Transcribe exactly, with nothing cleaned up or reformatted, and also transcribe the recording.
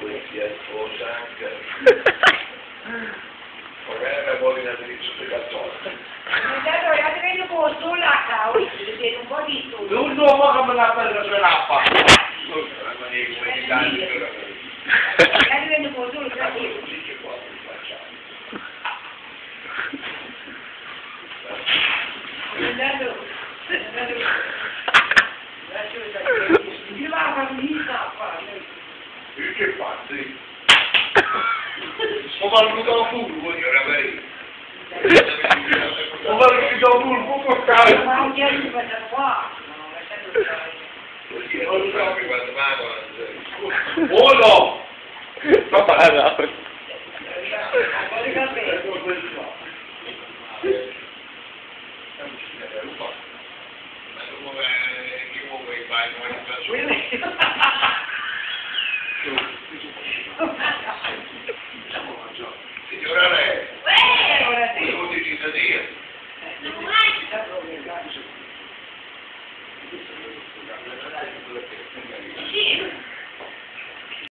poesia sposa anche. Magari vuoi una deliziosa cattolica. Allora, io vengo con solo a causa, perché un po' di tutto. Non so come la fai la rappa. La maniera come di tanti per Io vengo con solo a causa. Andando, andando, io la famiglia a fare. E che fatti? Ho valuto un furbo, io era vero. Ho valuto un furbo con calma. Ma anche io faccio qua, no, lasciando stare. Così, non lo so che quando vado. Oh no! Ma parla. Vuole capire? Signora lei, Ora sì. sono di cittadino. Sì.